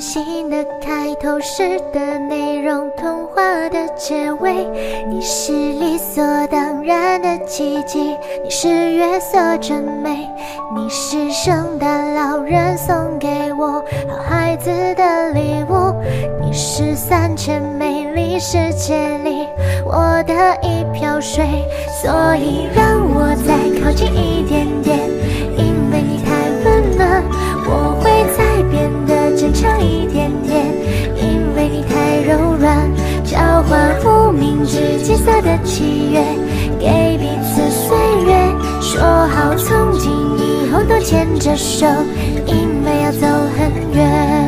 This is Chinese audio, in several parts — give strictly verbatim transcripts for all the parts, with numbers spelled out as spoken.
信的开头，诗的内容，童话的结尾。你是理所当然的奇迹，你是月色真美，你是圣诞老人送给我好孩子的礼物，你是三千美丽世界里我的一瓢水。所以让我再靠近一点点，因为你太温暖，我会再变得坚强一点点，因为你太柔软。交换无名指金色的契约，给彼此岁月，说好从今以后都牵着手，因为要走很远。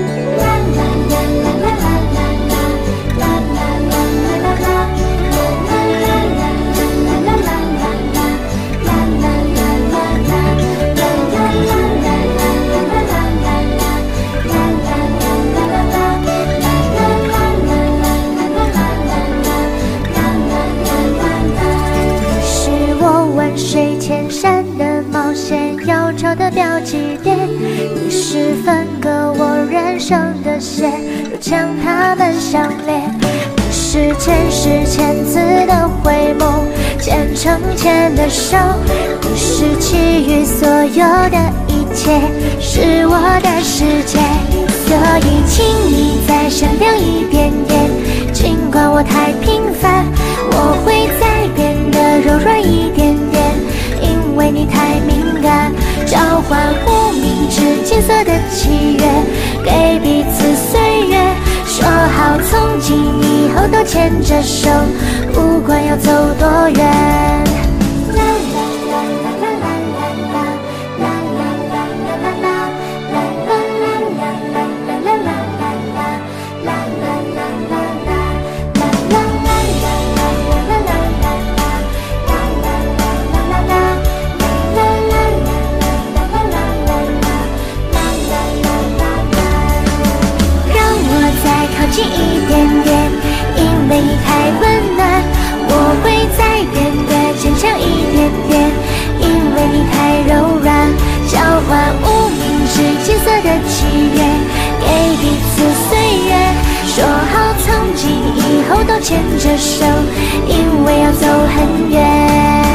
水千山的冒险，要找的标记点，你是分割我人生的线，又将它们相连。你是前世千次的回眸，牵成牵的手，你是其余所有的一切，是我的世界。所以请你再闪亮一点点，尽管我太平凡，我会再变得柔软一点点，因为你太敏感。交换无名指金色的契约，给彼此岁月，说好从今以后都牵着手，不管要走多远。近一点点，因为你太温暖，我会再变得坚强一点点，因为你太柔软。交换无名指金色的契约，给彼此岁月，说好从今以后都牵着手，因为要走很远。